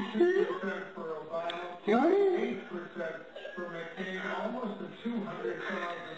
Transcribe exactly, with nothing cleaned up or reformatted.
eighty-two percent for Obama, eight percent for McCain, almost a two hundred thousand